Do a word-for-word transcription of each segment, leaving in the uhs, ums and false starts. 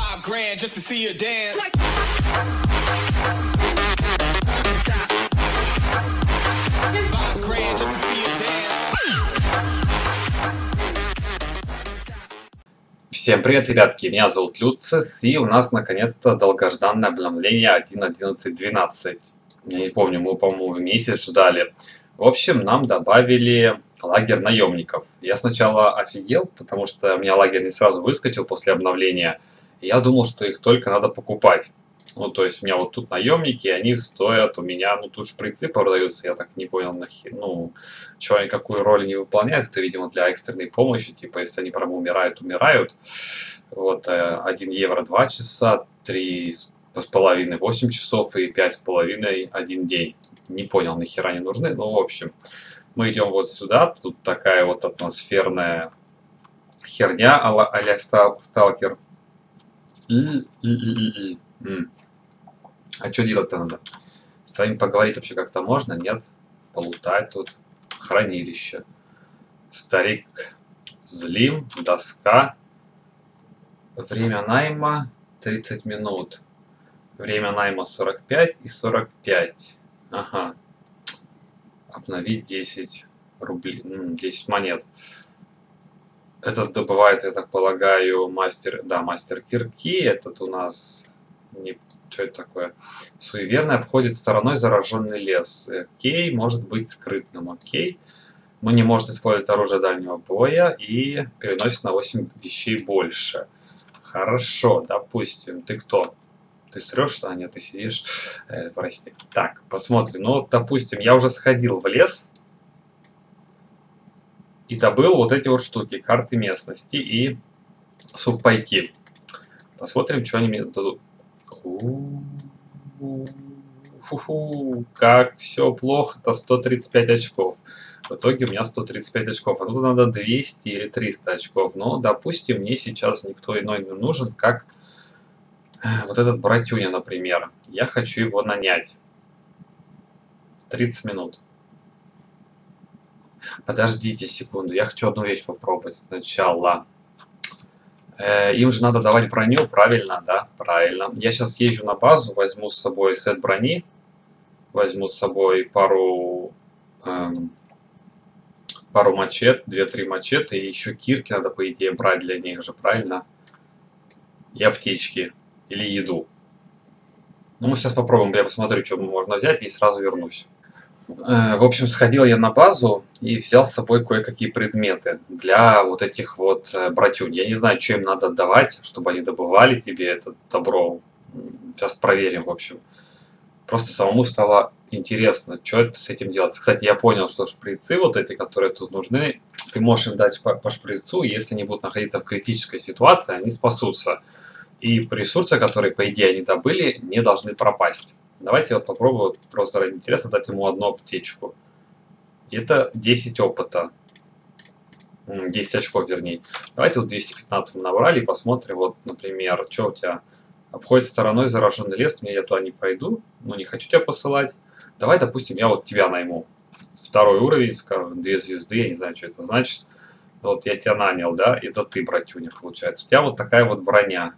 Five grand just to see you dance. Five grand just to see you dance. Всем привет, ребятки, меня зовут Люцис, и у нас наконец-то долгожданное обновление один точка одиннадцать точка двенадцать. Я не помню, мы, по-моему, месяц ждали. В общем, нам добавили лагерь наемников. Я сначала офигел, потому что у меня лагерь не сразу выскочил после обновления. И я думал, что их только надо покупать. Ну, то есть у меня вот тут наемники, они стоят у меня, ну, тут шприцы продаются, я так не понял, нахер, ну, что они какую роль не выполняют, это, видимо, для экстренной помощи, типа, если они прямо умирают, умирают. Вот, один евро два часа, три с половиной восемь часов и пять с половиной один день. Не понял, нахера они нужны, ну, в общем, мы идем вот сюда, тут такая вот атмосферная херня а-ля сталкер. А что делать-то надо? С вами поговорить вообще как-то можно? Нет? Полутать тут. Хранилище. Старик Злим. Доска. Время найма тридцать минут. Время найма сорок пять и сорок пять. Ага. Обновить десять рублей. десять монет. Этот добывает, я так полагаю, мастер, да, мастер кирки. Этот у нас, не, что это такое? Суеверный обходит стороной зараженный лес. Окей, может быть скрытным. Окей. Но не может использовать оружие дальнего боя и переносит на восемь вещей больше. Хорошо, допустим. Ты кто? Ты срешь, что? А нет, ты сидишь. Э, прости. Так, посмотрим. Ну, допустим, я уже сходил в лес. И добыл вот эти вот штуки, карты местности и сухпайки. Посмотрим, что они мне дадут. Фу-фу, как все плохо-то, сто тридцать пять очков. В итоге у меня сто тридцать пять очков. А тут надо двести или триста очков. Но, допустим, мне сейчас никто иной не нужен, как вот этот братюня, например. Я хочу его нанять. тридцать минут. Подождите секунду, я хочу одну вещь попробовать сначала. Э, им же надо давать броню, правильно, да? Правильно. Я сейчас езжу на базу, возьму с собой сет брони, возьму с собой пару, эм, пару мачет, две-три мачете, и еще кирки надо, по идее, брать для них же, правильно? И аптечки, или еду. Ну, мы сейчас попробуем, я посмотрю, что можно взять, и сразу вернусь. В общем, сходил я на базу и взял с собой кое-какие предметы для вот этих вот братюнь. Я не знаю, что им надо давать, чтобы они добывали тебе это добро. Сейчас проверим, в общем. Просто самому стало интересно, что это с этим делать. Кстати, я понял, что шприцы вот эти, которые тут нужны, ты можешь им дать по, по шприцу, и если они будут находиться в критической ситуации, они спасутся. И ресурсы, которые, по идее, они добыли, не должны пропасть. Давайте вот попробую, просто ради интереса, дать ему одну аптечку. Это десять опыта. десять очков, вернее. Давайте вот двести пятнадцать мы набрали и посмотрим, вот, например, что у тебя обходит стороной зараженный лес, мне я туда не пойду, но не хочу тебя посылать. Давай, допустим, я вот тебя найму. Второй уровень, скажем, две звезды, я не знаю, что это значит. Вот я тебя нанял, да, это ты, братюня, получается. У тебя вот такая вот броня.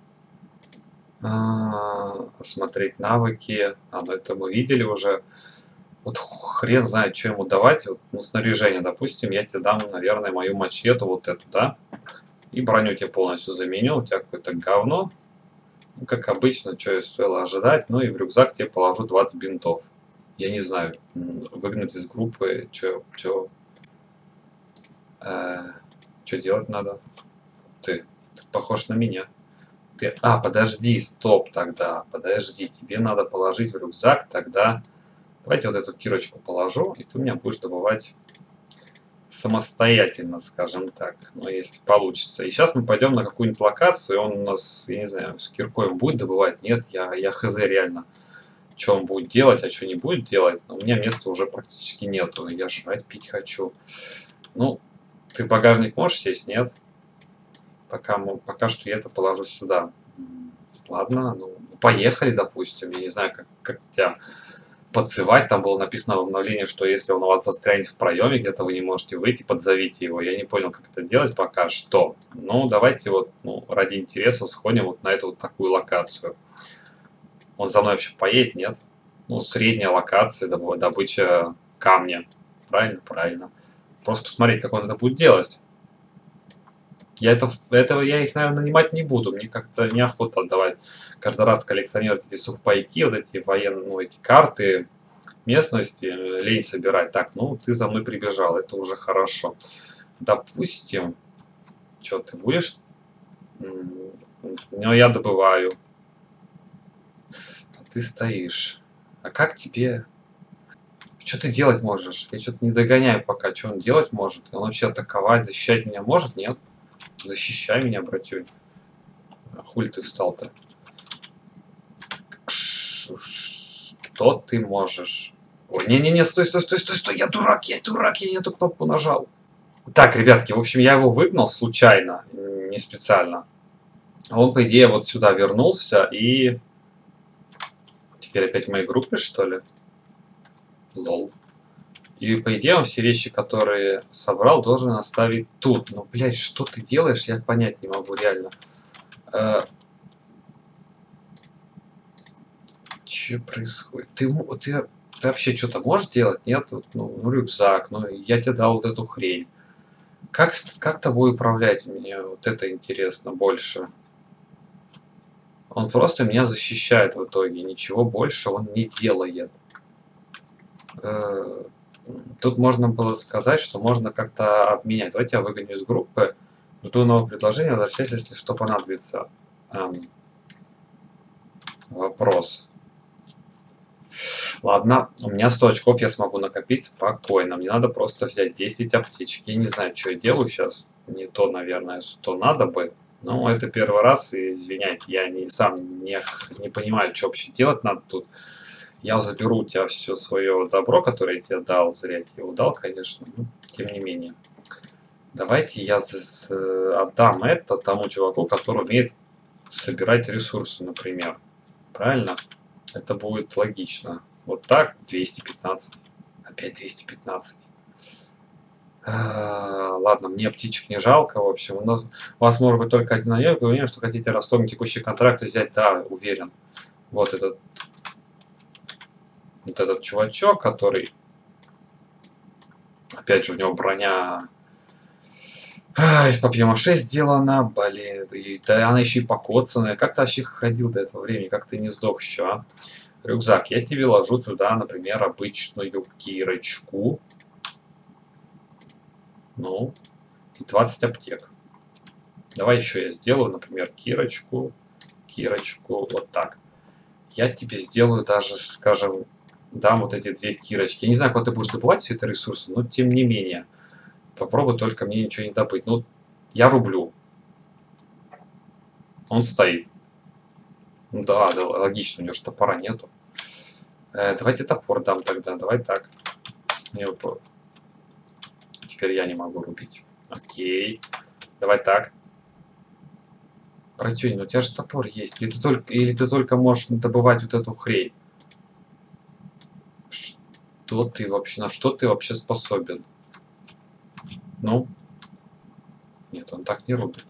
Смотреть навыки. А, ну это мы видели уже. Вот хрен знает, что ему давать. Вот, ну, снаряжение, допустим, я тебе дам, наверное, мою мачету, вот эту, да. И броню тебе полностью заменю. У тебя какое-то говно. Ну, как обычно, что и стоило ожидать. Ну и в рюкзак тебе положу двадцать бинтов. Я не знаю, выгнать из группы, что что э, что делать надо. Ты, ты похож на меня. Ты... А, подожди, стоп тогда, подожди, тебе надо положить в рюкзак тогда. Давайте вот эту кирочку положу, и ты у меня будешь добывать самостоятельно, скажем так, ну, если получится. И сейчас мы пойдем на какую-нибудь локацию, и он у нас, я не знаю, с киркой он будет добывать, нет, я, я хз реально, что он будет делать, а что не будет делать. Но у меня места уже практически нету, я жрать пить хочу. Ну, ты в багажник можешь сесть, нет? Пока, пока что я это положу сюда. Ладно, ну, поехали, допустим. Я не знаю, как, как у тебя подзывать. Там было написано в обновлении, что если он у вас застрянет в проеме, где-то вы не можете выйти, подзовите его. Я не понял, как это делать пока что. Ну, давайте вот, ну, ради интереса сходим вот на эту вот такую локацию. Он за мной вообще поедет, нет? Ну, средняя локация, добыча камня. Правильно? Правильно. Просто посмотреть, как он это будет делать. Я это, этого я их, наверное, нанимать не буду. Мне как-то неохота отдавать каждый раз коллекционировать эти сувпайки, вот эти военные, ну, эти карты местности, лень собирать. Так, ну, ты за мной прибежал, это уже хорошо. Допустим, что ты будешь? Ну, я добываю. А ты стоишь. А как тебе... Что ты делать можешь? Я что-то не догоняю пока, что он делать может. Он вообще атаковать, защищать меня может? Нет. Защищай меня, братюнь. Хуль ты встал-то? Что ты можешь? Ой, не-не-не, стой, стой, стой, стой, стой, я дурак, я дурак, я не эту кнопку нажал. Так, ребятки, в общем, я его выгнал случайно, не специально. Он, по идее, вот сюда вернулся и... Теперь опять в моей группе, что ли? Лол. И, по идее, он все вещи, которые собрал, должен оставить тут. Но, блядь, что ты делаешь, я понять не могу, реально. Э... Че происходит? Ты, ты, ты вообще что-то можешь делать? Нет? Ну, ну, рюкзак, ну, я тебе дал вот эту хрень. Как, как тобой управлять? Мне вот это интересно больше. Он просто меня защищает в итоге. Ничего больше он не делает. Э... Тут можно было сказать, что можно как-то обменять. Давайте я выгоню из группы. Жду нового предложения. Возвращайся, если что понадобится. Эм, вопрос. Ладно, у меня сто очков я смогу накопить спокойно. Мне надо просто взять десять аптечек. Я не знаю, что я делаю сейчас. Не то, наверное, что надо бы. Но это первый раз, и извиняйте, я не, сам не, не понимаю, что вообще делать надо тут. Я заберу у тебя все свое добро, которое я тебе дал. Зря я тебе его дал, конечно. Но тем не менее. Давайте я отдам это тому чуваку, который умеет собирать ресурсы, например. Правильно? Это будет логично. Вот так. двести пятнадцать. Опять двести пятнадцать. А, ладно, мне птичек не жалко. В общем, у, нас, у вас может быть только один наемник. Вы уверены, что хотите расторгнуть текущий контракт и взять? Да, уверен. Вот этот Вот этот чувачок, который... Опять же, у него броня... Из папье-маше сделана, блин. И, да, она еще и покоцанная. Как ты вообще ходил до этого времени? Как ты не сдох еще, а? Рюкзак. Я тебе ложу сюда, например, обычную кирочку. Ну, и двадцать аптек. Давай еще я сделаю, например, кирочку, кирочку, вот так. Я тебе сделаю даже, скажем... Дам вот эти две кирочки. Я не знаю, как ты будешь добывать все это ресурсы, но тем не менее. Попробуй только мне ничего не добыть. Ну, я рублю. Он стоит. Ну да, да, логично, у него же топора нету. Э, давайте топор дам тогда. Давай так. Мне... Теперь я не могу рубить. Окей. Давай так. Братюнь, ну у тебя же топор есть. Или ты только, или ты только можешь добывать вот эту хрень. Что ты вообще, на что ты вообще способен? Ну? Нет, он так не рубит.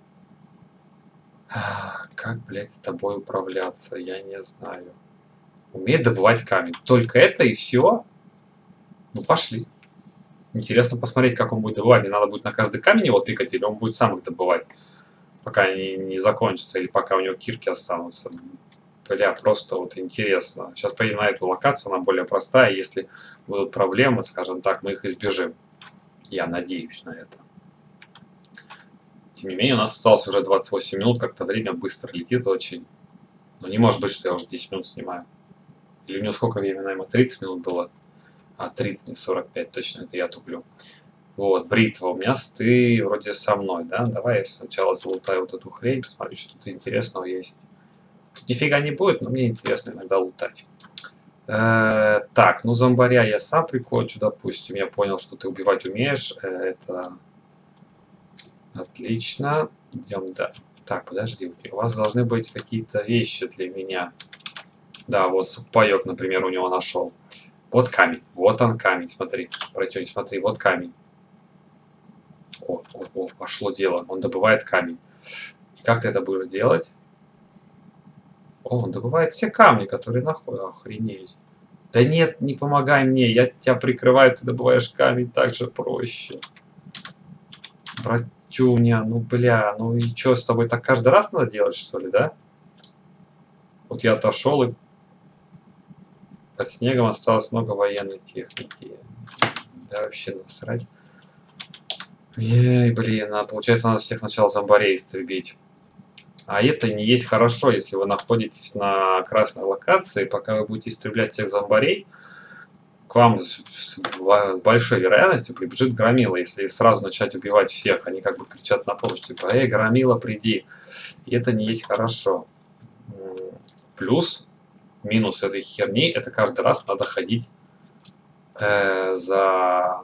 Как, блядь, с тобой управляться? Я не знаю. Умеет добывать камень. Только это и все? Ну, пошли. Интересно посмотреть, как он будет добывать. Не надо будет на каждый камень его тыкать, или он будет сам их добывать, пока они не закончатся, или пока у него кирки останутся. Бля, просто вот интересно. Сейчас поедем на эту локацию, она более простая. Если будут проблемы, скажем так, мы их избежим. Я надеюсь на это. Тем не менее, у нас осталось уже двадцать восемь минут. Как-то время быстро летит очень. Но не может быть, что я уже десять минут снимаю. Или у него сколько времени, наверное, тридцать минут было? А, тридцать, не сорок пять, точно, это я туплю. Вот, бритва. У меня ты вроде со мной, да? Давай я сначала залутаю вот эту хрень, посмотрю, что тут интересного есть. Тут нифига не будет, но мне интересно иногда лутать. Э, так, ну зомбаря я сам прикончу, допустим. Я понял, что ты убивать умеешь. Э, это отлично. Идем, да. Так, подожди, у вас должны быть какие-то вещи для меня. Да, вот сухпайок, например, у него нашел. Вот камень. Вот он камень, смотри. Братюнь, смотри, вот камень. О, о, о, пошло дело. Он добывает камень. И как ты это будешь делать? О, он добывает все камни, которые находят. Охренеть. Да нет, не помогай мне. Я тебя прикрываю, ты добываешь камень так же проще. Братюня, ну бля, ну и что, с тобой так каждый раз надо делать, что ли, да? Вот я отошел, и под снегом осталось много военной техники. Да вообще насрать. Эй, блин, а получается надо всех сначала зомбарей истребить. А это не есть хорошо, если вы находитесь на красной локации, пока вы будете истреблять всех зомбарей, к вам с большой вероятностью прибежит громила. Если сразу начать убивать всех, они как бы кричат на помощь, типа, эй, громила, приди. И это не есть хорошо. Плюс, минус этой херни, это каждый раз надо ходить э, за...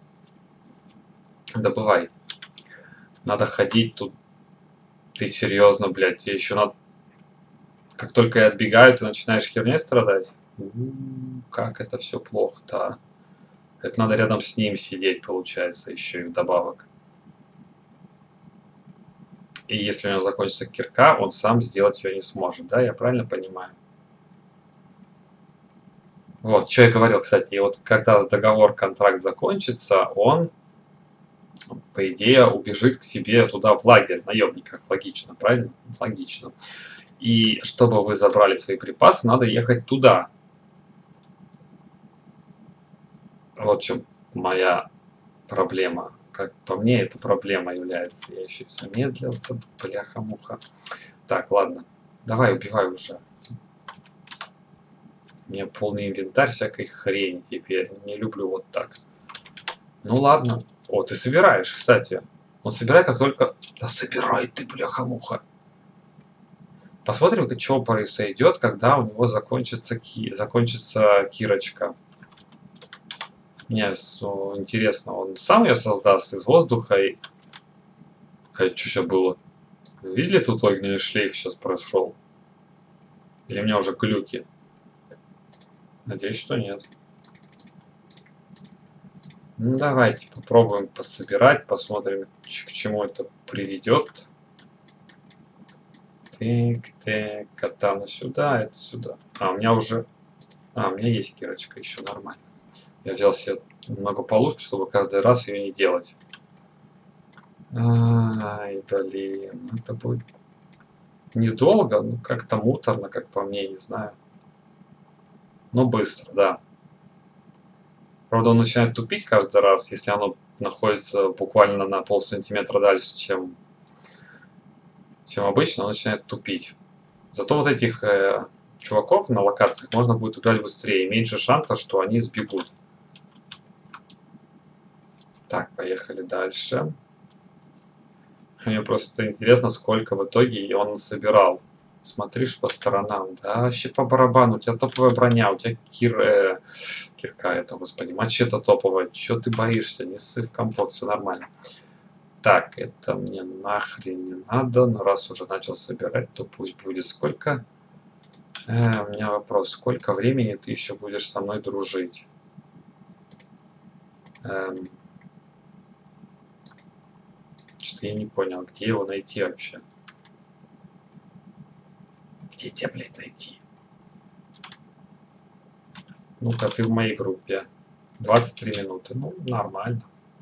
Добывай. Надо ходить тут. Ты серьезно, блядь, тебе еще надо... Как только я отбегаю, ты начинаешь херней страдать? У-у-у, как это все плохо-то. Это надо рядом с ним сидеть, получается, еще и вдобавок. И если у него закончится кирка, он сам сделать ее не сможет, да? Я правильно понимаю? Вот, что я говорил, кстати, и вот когда договор, контракт закончится, он, по идее, убежит к себе туда, в лагерь наемников. Логично, правильно? Логично. И чтобы вы забрали свои припасы, надо ехать туда. Вот в чем моя проблема. Как по мне, эта проблема является. Я еще и замедлился, бляха-муха. Так, ладно. Давай, убивай уже. У меня полный инвентарь всякой хрени теперь. Не люблю вот так. Ну ладно. О, ты собираешь, кстати. Он собирает, как только... Да собирай ты, бляха-муха. Посмотрим, что произойдет, когда у него закончится, ки... закончится кирочка. Мне интересно, он сам ее создаст из воздуха и... А что сейчас было? Видели, тут огненный шлейф сейчас прошел? Или у меня уже глюки? Надеюсь, что нет. Ну, давайте попробуем пособирать, посмотрим, к чему это приведет. Так, так, катану сюда, это сюда. А, у меня уже... А, у меня есть кирочка, еще нормально. Я взял себе много полушки, чтобы каждый раз ее не делать. Ай, блин, это будет недолго, ну как-то муторно, как по мне, не знаю. Но быстро, да. Правда, он начинает тупить каждый раз, если оно находится буквально на полсантиметра дальше, чем, чем обычно, он начинает тупить. Зато вот этих э, чуваков на локациях можно будет убрать быстрее, меньше шансов, что они сбегут. Так, поехали дальше. Мне просто интересно, сколько в итоге он собирал. Смотришь по сторонам. Да, вообще по барабану. У тебя топовая броня, у тебя кир... Э, кирка это, господи. Мачете топовая. Чего ты боишься? Не ссы в компот, все нормально. Так, это мне нахрен не надо. Но раз уже начал собирать, то пусть будет сколько. Э, у меня вопрос. Сколько времени ты еще будешь со мной дружить? Эм... Что-то я не понял, где его найти вообще. Где тебя, блядь, найти? Ну-ка, ты в моей группе. двадцать три минуты. Ну, нормально.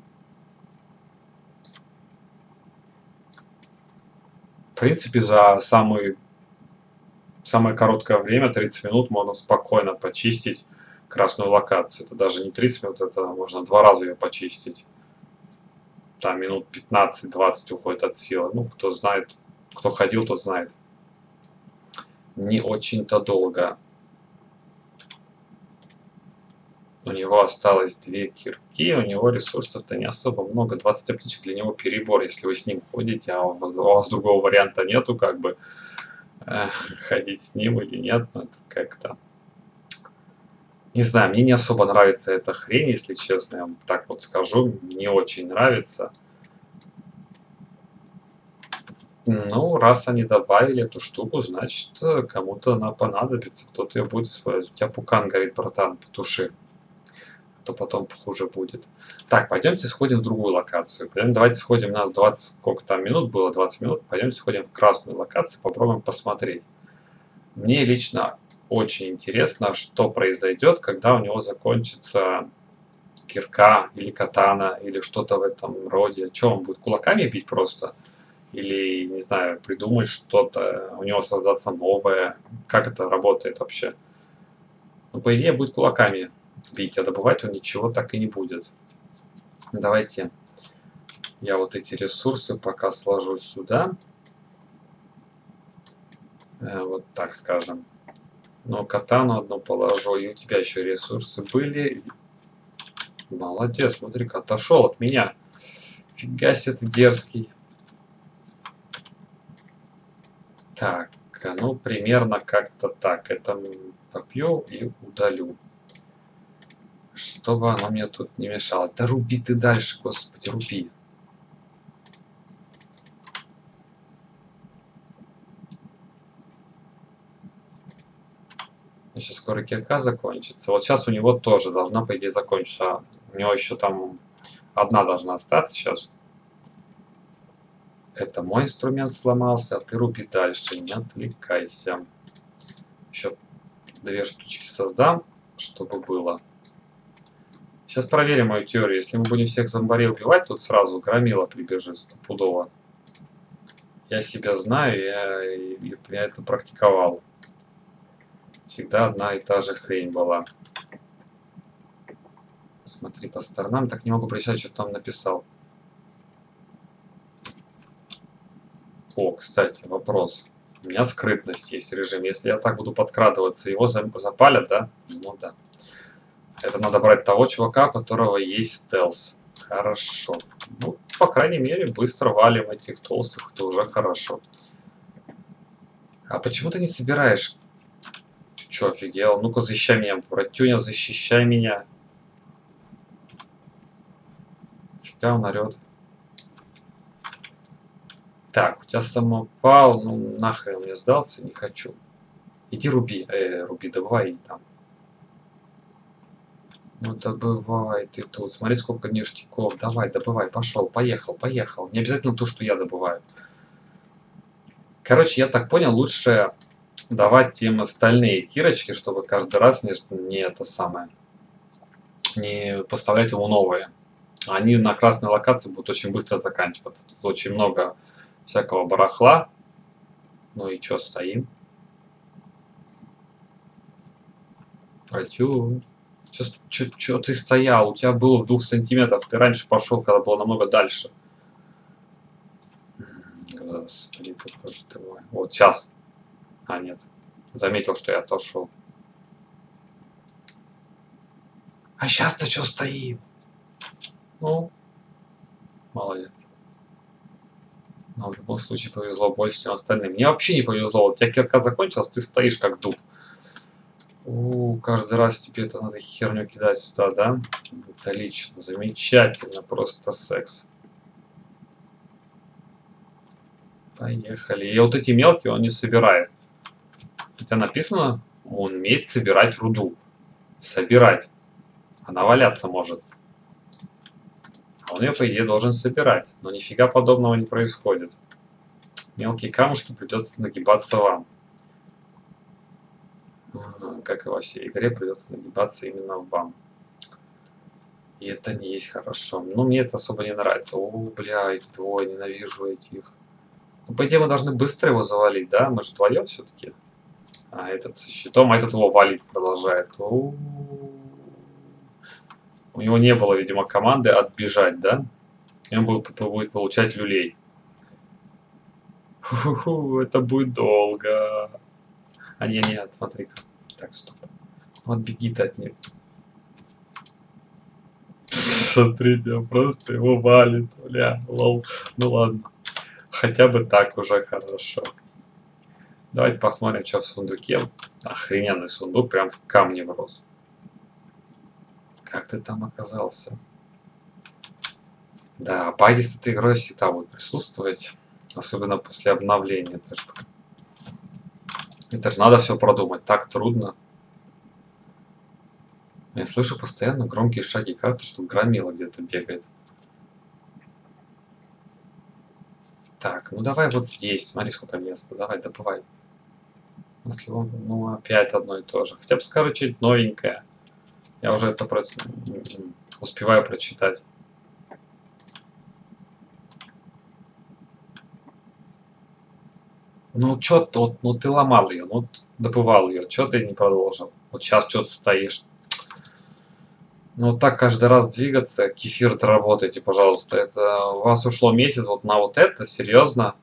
В принципе, за самый, самое короткое время, тридцать минут, можно спокойно почистить красную локацию. Это даже не тридцать минут, это можно два раза ее почистить. Там минут пятнадцать-двадцать уходит от силы. Ну, кто знает, кто ходил, тот знает. Не очень-то долго. У него осталось две кирки, у него ресурсов-то не особо много. двадцать аптечек для него перебор, если вы с ним ходите, а у вас другого варианта нету, как бы э, ходить с ним или нет. Ну, это как-то... Не знаю, мне не особо нравится эта хрень, если честно, я вам так вот скажу. Не очень нравится. Ну, раз они добавили эту штуку, значит, кому-то она понадобится, кто-то ее будет использовать. У тебя пукан горит, братан, потуши. А то потом хуже будет. Так, пойдемте сходим в другую локацию. Пойдем, давайте сходим, у нас двадцать, сколько там минут было, двадцать минут. Пойдемте сходим в красную локацию, попробуем посмотреть. Мне лично очень интересно, что произойдет, когда у него закончится кирка или катана, или что-то в этом роде. Что, он будет кулаками бить просто? Или, не знаю, придумать что-то, у него создаться новое. Как это работает вообще? Ну, по идее, будет кулаками бить, а добывать он ничего так и не будет. Давайте я вот эти ресурсы пока сложу сюда. Вот так скажем. Но катану одну положу, и у тебя еще ресурсы были. Молодец, смотри-ка, отошел от меня. Фига себе ты дерзкий. Так, ну примерно как-то так. Это попью и удалю. Чтобы оно мне тут не мешало. Да руби ты дальше, господи, руби. Сейчас скоро кирка закончится. Вот сейчас у него тоже должна, по идее, закончиться. У него еще там одна должна остаться сейчас. Это мой инструмент сломался, а ты руби дальше, не отвлекайся. Еще две штучки создам, чтобы было. Сейчас проверим мою теорию. Если мы будем всех зомбарей убивать, тут сразу громила прибежит стопудово. Я себя знаю, я, я это практиковал. Всегда одна и та же хрень была. Смотри по сторонам. Так не могу прочитать, что там написал. О, кстати, вопрос. У меня скрытность есть режим. Если я так буду подкрадываться, его запалят, да? Ну да. Это надо брать того чувака, у которого есть стелс. Хорошо. Ну, по крайней мере, быстро валим этих толстых. Это уже хорошо. А почему ты не собираешь... Че, офигел? Ну-ка, защищай меня, братюня, защищай меня. Фига он орет. Так, у тебя самопал, ну нахрен мне сдался, не хочу. Иди руби, э, руби, добывай там. Ну добывай ты тут, смотри сколько ништяков, давай, добывай, пошел, поехал, поехал. Не обязательно то, что я добываю. Короче, я так понял, лучше... давать им остальные кирочки, чтобы каждый раз не, не это самое, не поставлять ему новые. Они на красной локации будут очень быстро заканчиваться. Тут очень много всякого барахла. Ну и что, стоим? Протю. Че ты стоял? У тебя было в двух сантиметрах. Ты раньше пошел, когда было намного дальше. Господи, боже ты мой. Вот сейчас. А, нет. Заметил, что я отошел. А сейчас-то что стоим? Ну, молодец. Но в любом случае повезло больше, чем остальным. Мне вообще не повезло. Вот у тебя кирка закончилась, ты стоишь как дуб. У, каждый раз тебе это надо херню кидать сюда, да? Отлично, замечательно, просто секс. Поехали. И вот эти мелкие он не собирает. Хотя написано, он умеет собирать руду. Собирать. Она валяться может. А он ее, по идее, должен собирать. Но нифига подобного не происходит. Мелкие камушки придется нагибаться вам. Как и во всей игре, придется нагибаться именно вам. И это не есть хорошо. Но мне это особо не нравится. О, бля, эти двое, ненавижу этих. Ну, по идее, мы должны быстро его завалить, да? Мы же вдвоем все-таки. А этот со щитом, а этот его валить продолжает. У, -у, -у. У него не было, видимо, команды отбежать, да? И он будет, будет получать люлей. Фу-фу-фу, это будет долго. А не, нет, смотри-ка. Так, стоп. Вот беги ты от него. Смотрите, просто его валит. Бля, лол. Ну ладно. Хотя бы так уже хорошо. Давайте посмотрим, что в сундуке. Охрененный сундук, прям в камне врос. Как ты там оказался? Да, баги с этой игрой всегда будут присутствовать. Особенно после обновления. Это же, это же надо все продумать. Так трудно. Я слышу постоянно громкие шаги. Кажется, что громила где-то бегает. Так, ну давай вот здесь. Смотри, сколько места. Давай, добывай. Если он, ну, опять одно и то же. Хотя бы скажи что-нибудь новенькое. Я уже это про... успеваю прочитать. Ну, чё ты, вот, ну ты ломал ее, ну добывал ее, чё ты не продолжил? Вот сейчас что-то стоишь. Ну, вот так каждый раз двигаться, кефир доработайте, пожалуйста. Это у вас ушло месяц вот на вот это, серьезно.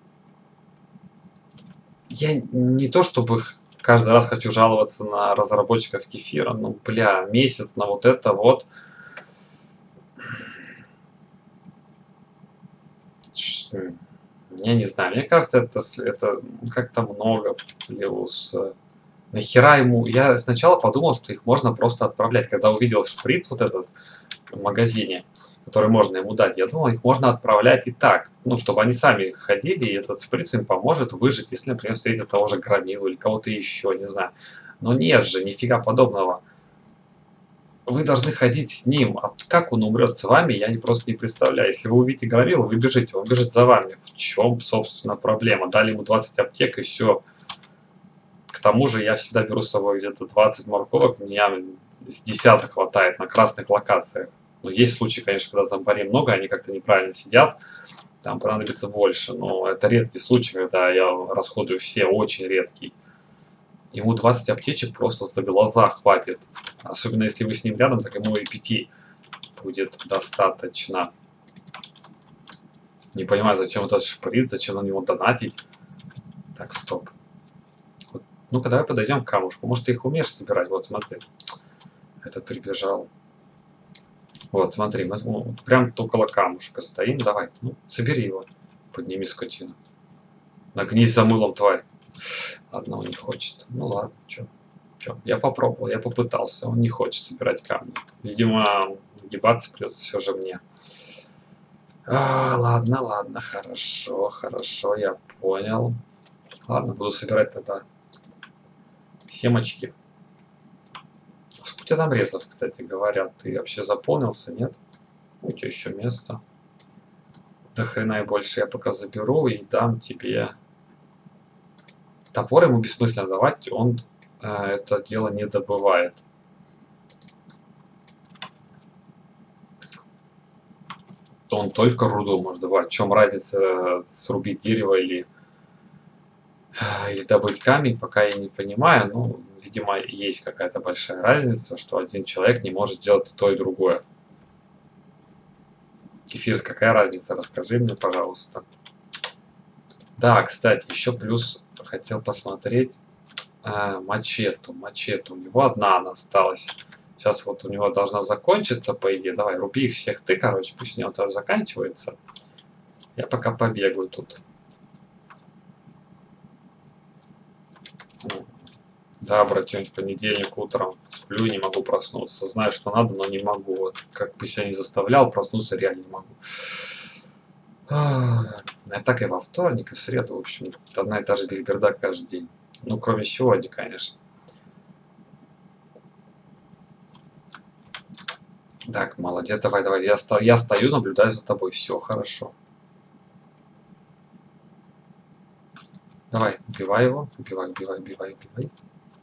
Я не то чтобы каждый раз хочу жаловаться на разработчиков кефира, ну, бля, месяц на вот это вот. Я не знаю, мне кажется, это, это как-то много. Плюс нахера ему... Я сначала подумал, что их можно просто отправлять. Когда увидел шприц вот этот в магазине, который можно ему дать, я думал, их можно отправлять и так. Ну, чтобы они сами ходили, и этот шприц им поможет выжить, если, например, встретят того же громилу или кого-то еще, не знаю. Но нет же, нифига подобного. Вы должны ходить с ним. А как он умрет с вами, я не просто не представляю. Если вы увидите громилу, вы бежите, он бежит за вами. В чем, собственно, проблема? Дали ему двадцать аптек и все. К тому же я всегда беру с собой где-то двадцать морковок, меня с десяток хватает на красных локациях. Но есть случаи, конечно, когда зомбарей много, они как-то неправильно сидят, там понадобится больше. Но это редкий случай, когда я расходую все, очень редкий. Ему двадцать аптечек просто за глаза хватит. Особенно если вы с ним рядом, так ему и пяти будет достаточно. Не понимаю, зачем этот шприц, зачем на него донатить. Так, стоп. Вот. Ну-ка, давай подойдем к камушку. Может, ты их умеешь собирать? Вот, смотри. Этот прибежал. Вот, смотри, мы вот, прям около камушка стоим. Давай, ну, собери его. Подними скотину. Нагнись за мылом, тварь. Ладно, он не хочет. Ну ладно, чё. Чё? Я попробовал, я попытался. Он не хочет собирать камни. Видимо, гибаться придется все же мне. А, ладно, ладно, хорошо, хорошо, я понял. Ладно, буду собирать тогда семечки. Сколько у тебя там резов, кстати говоря? Ты вообще заполнился, нет? У тебя еще место. До хрена и больше я пока заберу и дам тебе... Топор ему бессмысленно давать, он э, это дело не добывает. То он только руду может добывать. В чем разница срубить дерево или, или добыть камень, пока я не понимаю. Ну, видимо, есть какая-то большая разница, что один человек не может сделать и то, и другое. Кефир, какая разница? Расскажи мне, пожалуйста. Да, кстати, еще плюс... Хотел посмотреть э, мачету. Мачету. У него одна она осталась. Сейчас вот у него должна закончиться, по идее. Давай, руби их всех ты, короче. Пусть у него тоже заканчивается. Я пока побегаю тут. Да, братюнь, в понедельник утром сплю, не могу проснуться. Знаю, что надо, но не могу. Вот, как бы себя не заставлял, проснуться реально не могу. А так и во вторник, и в среду, в общем, одна и та же бельберда каждый день. Ну, кроме сегодня, конечно. Так, молодец, давай, давай. Я, sto я стою, наблюдаю за тобой. Все хорошо. Давай, убивай его. Убивай, убивай, убивай, убивай.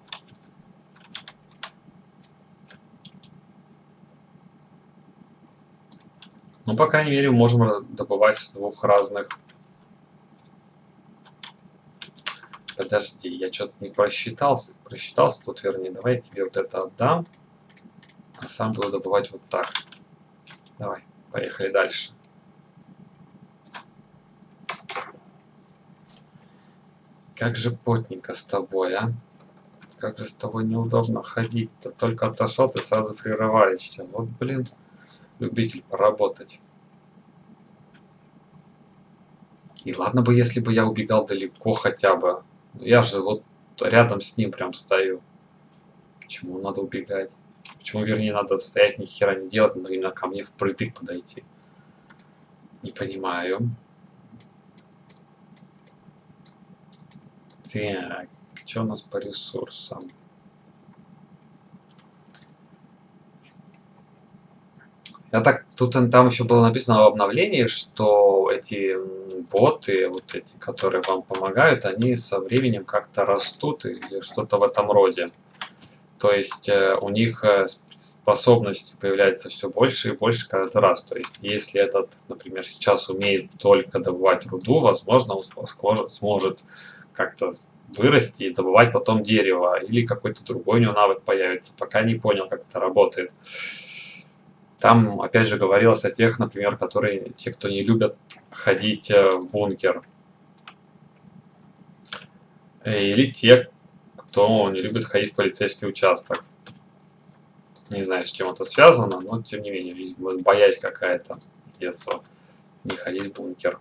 Ну, по крайней мере, мы можем добывать с двух разных... Подожди, я что-то не просчитался. Просчитался тут, вернее. Давай я тебе вот это отдам. А сам буду добывать вот так. Давай, поехали дальше. Как же потненько с тобой, а? Как же с тобой неудобно ходить. Ты только отошел, ты сразу прерываешься. Вот, блин. Любитель поработать. И ладно бы, если бы я убегал далеко хотя бы. Я же вот рядом с ним прям стою. Почему надо убегать? Почему, вернее, надо стоять, ни хера не делать, но именно ко мне впритык подойти? Не понимаю. Так, что у нас по ресурсам? Я так, тут там еще было написано в обновлении, что эти боты, вот эти, которые вам помогают, они со временем как-то растут или что-то в этом роде. То есть э, у них э, способности появляется все больше и больше каждый раз. То есть если этот, например, сейчас умеет только добывать руду, возможно, он сможет, сможет как-то вырасти и добывать потом дерево. Или какой-то другой у него навык появится. Пока не понял, как это работает. Там, опять же, говорилось о тех, например, которые, те, кто не любят ходить в бункер. Или те, кто не любит ходить в полицейский участок. Не знаю, с чем это связано, но тем не менее, видимо, боязнь какая-то с детства не ходить в бункер.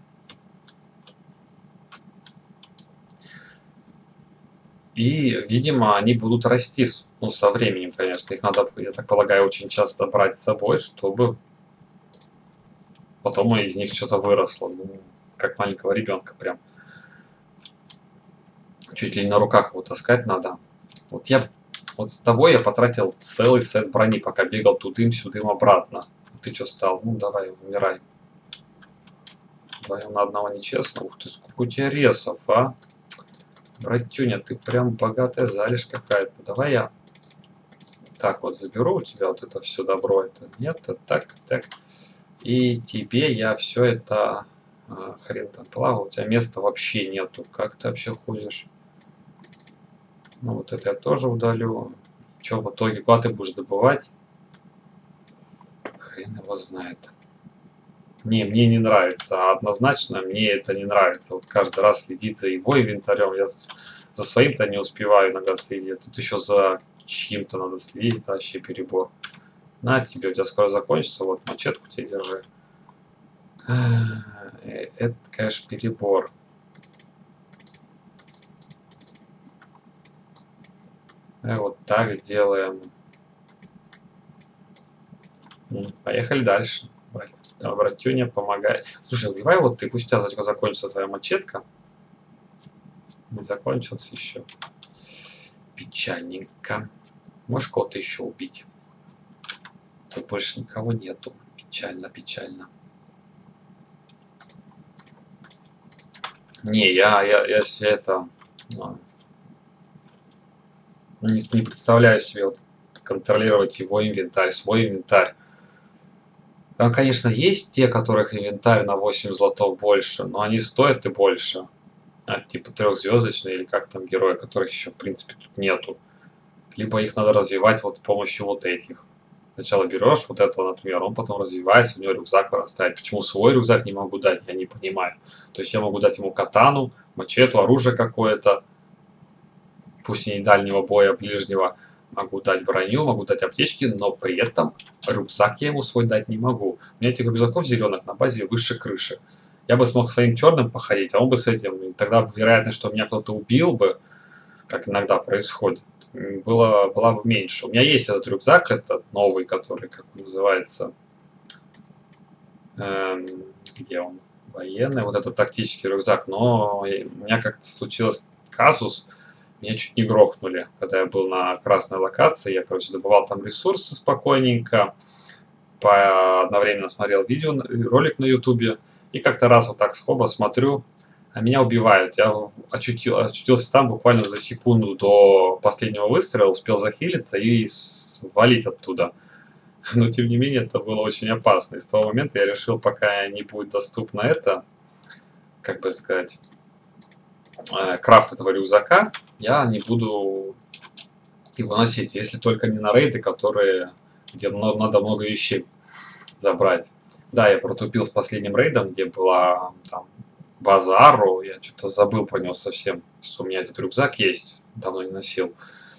И, видимо, они будут расти, ну, со временем, конечно. Их надо, я так полагаю, очень часто брать с собой, чтобы потом из них что-то выросло. Ну, как маленького ребенка прям. Чуть ли не на руках его таскать надо. Вот я, вот с тобой я потратил целый сет брони, пока бегал тудым-сюдым обратно. Ты что стал? Ну, давай, умирай. Вдвоем на одного нечестно. Ух ты, сколько у тебя ресов, а? Братюня, ты прям богатая залежь какая-то. Давай я так вот заберу у тебя вот это все добро. Это нет, это так, так. И тебе я все это... А, хрен там плавал, у тебя места вообще нету. Как ты вообще ходишь? Ну, вот это я тоже удалю. Что в итоге, куда ты будешь добывать? Хрен его знает. Не, мне не нравится. Однозначно мне это не нравится. Вот каждый раз следить за его инвентарем. Я за своим-то не успеваю иногда следить. Тут еще за чьим-то надо следить. Это вообще перебор. На тебе, у тебя скоро закончится. Вот мачетку тебе держи. Это, конечно, перебор. Давай вот так сделаем. Поехали дальше. Братюня, помогай. Слушай, убивай вот ты, пусть у тебя закончится твоя мачетка. Не закончилась еще. Печальненько. Можешь кого-то еще убить? Тут больше никого нету. Печально, печально. Не, я, я, я себе это... Не, не представляю себе вот контролировать его инвентарь, свой инвентарь. Там, конечно, есть те, которых инвентарь на восемь злотов больше, но они стоят и больше. А, типа трехзвездочные или как там герои, которых еще, в принципе, тут нету. Либо их надо развивать вот с помощью вот этих. Сначала берешь вот этого, например, он потом развивается, у него рюкзак вырастает. Почему свой рюкзак не могу дать, я не понимаю. То есть я могу дать ему катану, мачету, оружие какое-то, пусть и не дальнего боя, а ближнего. Могу дать броню, могу дать аптечки, но при этом рюкзак я ему свой дать не могу. У меня этих рюкзаков зеленых на базе выше крыши. Я бы смог своим черным походить, а он бы с этим. И тогда вероятность, что меня кто-то убил бы, как иногда происходит, было, была бы меньше. У меня есть этот рюкзак, этот новый, который, как он называется, эм, где он? Военный, вот этот тактический рюкзак. Но у меня как-то случилось казус, меня чуть не грохнули, когда я был на красной локации. Я, короче, добывал там ресурсы спокойненько, по одновременно смотрел видео, ролик на ютубе, и как-то раз вот так с хоба смотрю, а меня убивают. Я очутил, очутился там буквально за секунду до последнего выстрела, успел захилиться и свалить оттуда. Но, тем не менее, это было очень опасно. И с того момента я решил, пока не будет доступно это, как бы сказать, крафт этого рюкзака, я не буду его носить, если только не на рейды, которые, где надо много вещей забрать. Да, я протупил с последним рейдом, где была там база Арру, я что-то забыл про него совсем. У меня этот рюкзак есть, давно не носил.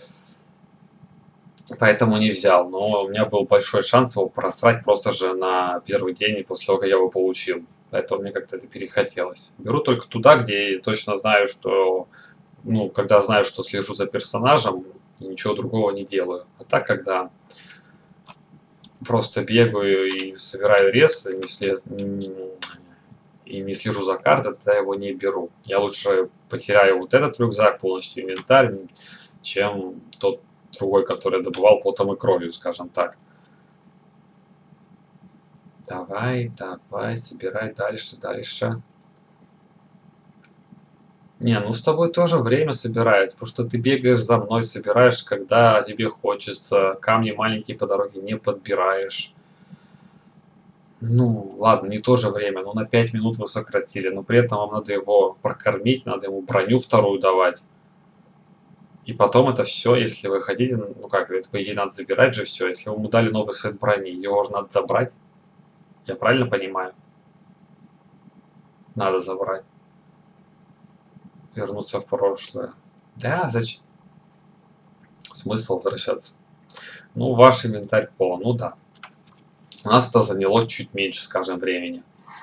Поэтому не взял, но у меня был большой шанс его просрать просто же на первый день после того, как я его получил. Поэтому мне как-то это перехотелось. Беру только туда, где я точно знаю, что... Ну, когда знаю, что слежу за персонажем, ничего другого не делаю. А так, когда просто бегаю и собираю рез, не слез... и не слежу за картой, тогда его не беру. Я лучше потеряю вот этот рюкзак, полностью инвентарь, чем тот другой, который я добывал потом и кровью, скажем так. Давай, давай, собирай дальше, дальше. Не, ну с тобой тоже время собирается, потому что ты бегаешь за мной, собираешь, когда тебе хочется, камни маленькие по дороге не подбираешь. Ну, ладно, не то же время, но на пять минут вы сократили, но при этом вам надо его прокормить, надо ему броню вторую давать. И потом это все, если вы хотите, ну как, это по идее надо забирать же все, если ему дали новый сет брони, его же надо забрать. Я правильно понимаю? Надо забрать. Вернуться в прошлое. Да, зачем? Смысл возвращаться. Ну, ваш инвентарь полон, ну да. У нас это заняло чуть меньше, скажем, времени.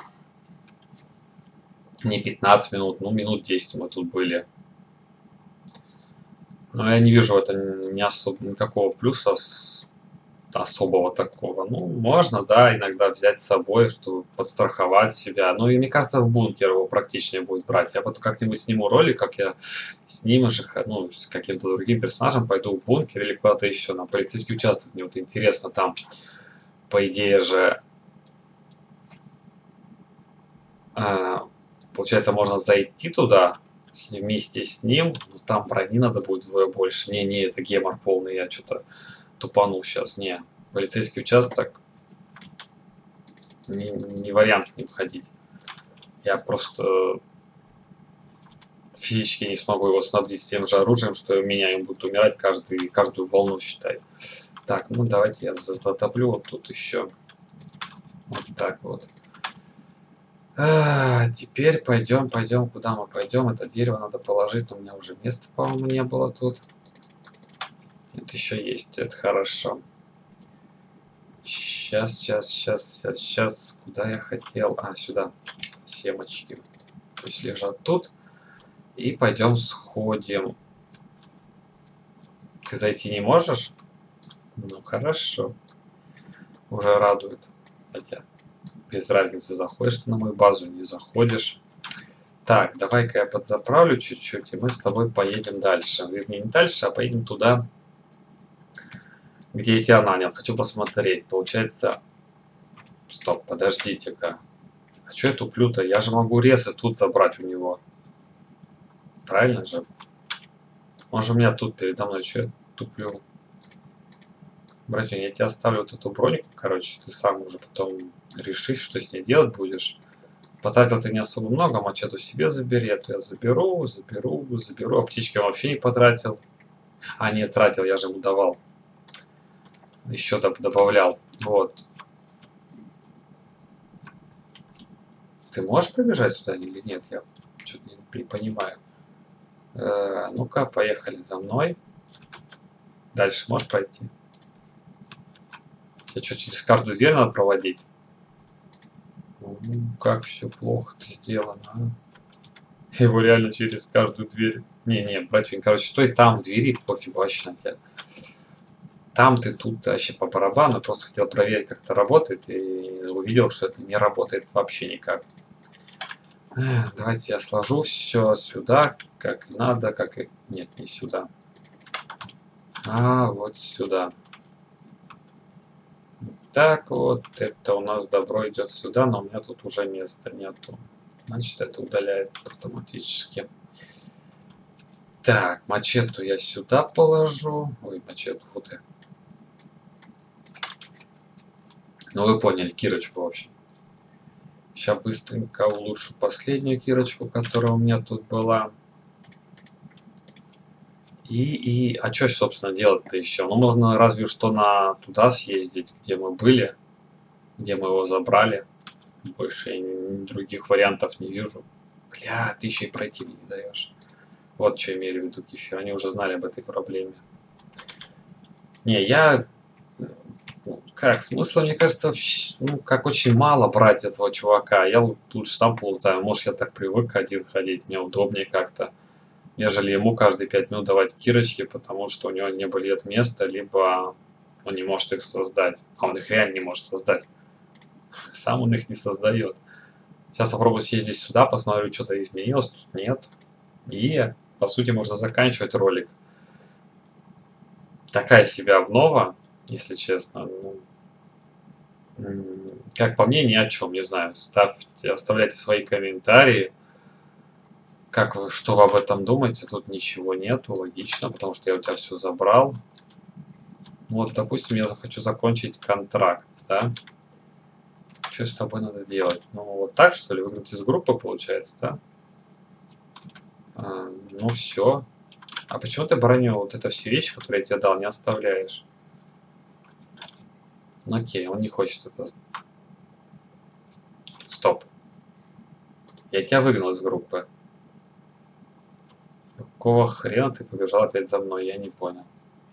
Не пятнадцать минут, ну минут десять мы тут были. Но я не вижу это не особо никакого плюса с, особого такого. Ну, можно, да, иногда взять с собой, чтобы подстраховать себя. Ну, и мне кажется, в бункер его практичнее будет брать. Я потом как-нибудь сниму ролик, как я с ним, ну, с каким-то другим персонажем пойду в бункер или куда-то еще на полицейский участок. Мне вот интересно там, по идее же, э, получается, можно зайти туда вместе с ним, но там брони надо будет вдвое больше. Не-не, это гемор полный, я что-то тупанул сейчас. Не, полицейский участок не, не вариант с ним ходить. Я просто физически не смогу его снабдить тем же оружием, что у меня им будет умирать каждый, каждую волну, считай. Так, ну давайте я затоплю вот тут еще. Вот так вот. А, теперь пойдем, пойдем, куда мы пойдем. Это дерево надо положить, у меня уже места, по-моему, не было тут. Это еще есть, это хорошо. Сейчас, сейчас, сейчас, сейчас, сейчас. Куда я хотел? А, сюда. Семечки. Пусть лежат тут. И пойдем сходим. Ты зайти не можешь? Ну, хорошо. Уже радует. Хотя, без разницы, заходишь ты на мою базу, не заходишь. Так, давай-ка я подзаправлю чуть-чуть, и мы с тобой поедем дальше. Вернее, не дальше, а поедем туда, где я тебя нанял. Хочу посмотреть. Получается... Стоп, подождите-ка. А что я туплю-то? Я же могу ресы тут забрать у него. Правильно же? Может, у меня тут передо мной что я туплю? Братья, я тебе оставлю вот эту бронику, короче, ты сам уже потом решишь, что с ней делать будешь. Потратил ты не особо много, мачету себе забери, а то я заберу, заберу, заберу. А птички я вообще не потратил. А, нет, тратил, я же ему давал. Еще добавлял. Вот. Ты можешь пробежать сюда или нет? Я что-то не, не понимаю. Э, ну-ка, поехали за мной. Дальше можешь пройти? Тебе что, через каждую дверь надо проводить? Ну, как все плохо-то сделано, а? Его реально через каждую дверь. Не-не, братья, короче, стой там в двери, пофиг вообще на тебя. Там ты, тут вообще по барабану, просто хотел проверить, как это работает, и увидел, что это не работает вообще никак. Давайте я сложу все сюда, как надо, как и... Нет, не сюда. А вот сюда. Так вот, это у нас добро идет сюда, но у меня тут уже места нету. Значит, это удаляется автоматически. Так, мачету я сюда положу. Ой, мачету, вот я. Ну, вы поняли, кирочку, в общем. Сейчас быстренько улучшу последнюю кирочку, которая у меня тут была. И, и, а что, собственно, делать-то еще? Ну, можно разве что на туда съездить, где мы были, где мы его забрали. Больше я других вариантов не вижу. Бля, ты еще и пройти мне не даешь. Вот что имели в виду Кефир. Они уже знали об этой проблеме. Не, я... Ну, как, смысла, мне кажется, вообще, ну, как очень мало брать этого чувака. Я лучше сам полутаю. Может, я так привык один ходить, мне удобнее как-то, нежели ему каждые пять минут давать кирочки, потому что у него не будет места, либо он не может их создать. А он их реально не может создать. Сам он их не создает. Сейчас попробую съездить сюда, посмотрю, что-то изменилось, тут нет. И, по сути, можно заканчивать ролик. Такая себе обнова, если честно. Ну, как по мне, ни о чем, не знаю. Ставьте, оставляйте свои комментарии. Как вы, что вы об этом думаете? Тут ничего нету, логично, потому что я у тебя все забрал. Вот, допустим, я захочу закончить контракт, да? Что с тобой надо делать? Ну, вот так, что ли? Выгнать из группы, получается, да? А, ну, все. А почему ты броню, вот это все вещи, которые я тебе дал, не оставляешь? Ну, окей, он не хочет это. Стоп. Я тебя выгнал из группы. Какого хрена ты побежал опять за мной? Я не понял.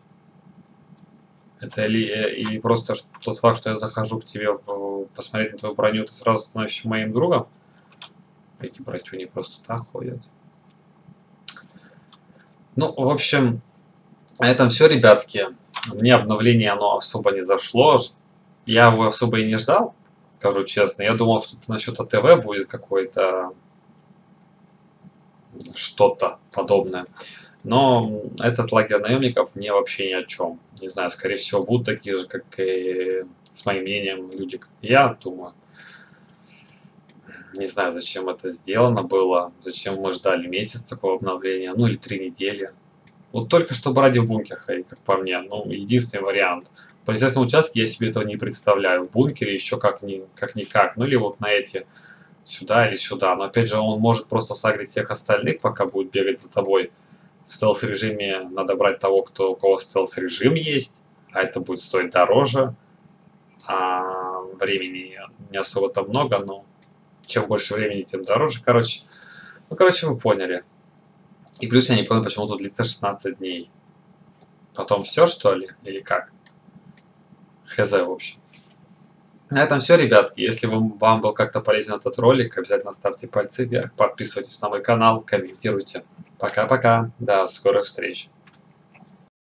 Это или, или просто тот факт, что я захожу к тебе посмотреть на твою броню, ты сразу становишься моим другом? Эти братья не просто так ходят. Ну, в общем, на этом все, ребятки. Мне обновление оно особо не зашло. Я его особо и не ждал, скажу честно. Я думал, что насчет АТВ будет какое-то что-то подобное. Но этот лагерь наемников мне вообще ни о чем. Не знаю, скорее всего, будут такие же, как и с моим мнением, люди, как и я, думаю. Не знаю, зачем это сделано было, зачем мы ждали месяц такого обновления, ну или три недели. Вот только чтобы ради в бункер ходить, как по мне, ну, единственный вариант. В полицейском участке я себе этого не представляю. В бункере еще как-никак, как никак. Ну или вот на эти, сюда или сюда. Но опять же, он может просто сагрить всех остальных, пока будет бегать за тобой. В стелс-режиме надо брать того, кто, у кого стелс-режим есть, а это будет стоить дороже. А времени не особо-то много, но чем больше времени, тем дороже. Короче, ну, короче, вы поняли. И плюс я не понял, почему тут длится шестнадцать дней. Потом все, что ли? Или как? Хз, в общем. На этом все, ребятки. Если вам, вам был как-то полезен этот ролик, обязательно ставьте пальцы вверх, подписывайтесь на мой канал, комментируйте. Пока-пока. До скорых встреч.